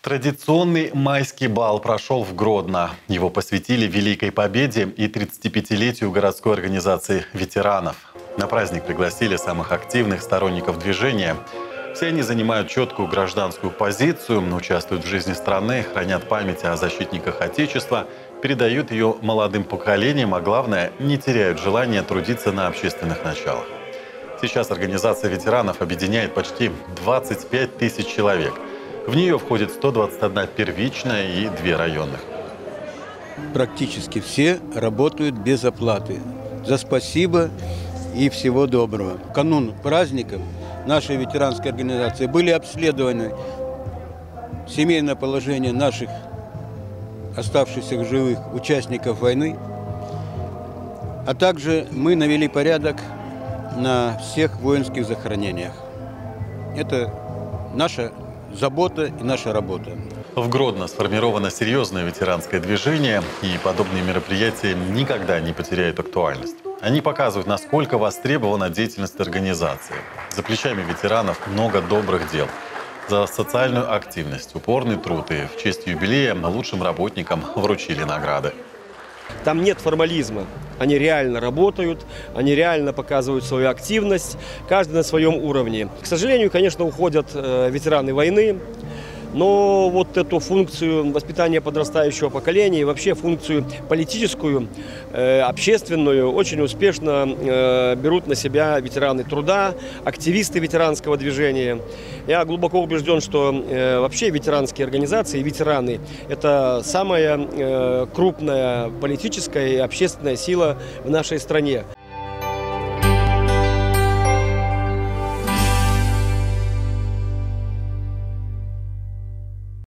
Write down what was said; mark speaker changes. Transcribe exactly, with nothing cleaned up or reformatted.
Speaker 1: Традиционный майский бал прошел в Гродно. Его посвятили Великой Победе и тридцатипятилетию городской организации ветеранов. На праздник пригласили самых активных сторонников движения. Все они занимают четкую гражданскую позицию, участвуют в жизни страны, хранят память о защитниках Отечества, передают ее молодым поколениям, а главное, не теряют желания трудиться на общественных началах. Сейчас организация ветеранов объединяет почти двадцать пять тысяч человек. В нее входит сто двадцать одна первичная и две районных.
Speaker 2: Практически все работают без оплаты. За спасибо и всего доброго. В канун праздников нашей ветеранской организации были обследованы семейное положение наших оставшихся в живых участников войны, а также мы навели порядок на всех воинских захоронениях. Это наша забота и наша работа.
Speaker 1: В Гродно сформировано серьезное ветеранское движение, и подобные мероприятия никогда не потеряют актуальность. Они показывают, насколько востребована деятельность организации. За плечами ветеранов много добрых дел. За социальную активность, упорный труд и в честь юбилея лучшим работникам вручили награды.
Speaker 3: Там нет формализма. Они реально работают, они реально показывают свою активность, каждый на своем уровне. К сожалению, конечно, уходят э, ветераны войны, но вот эту функцию воспитания подрастающего поколения и вообще функцию политическую, э, общественную очень успешно э, берут на себя ветераны труда, активисты ветеранского движения. Я глубоко убежден, что э, вообще ветеранские организации, ветераны – это самая э, крупная политическая и общественная сила в нашей стране.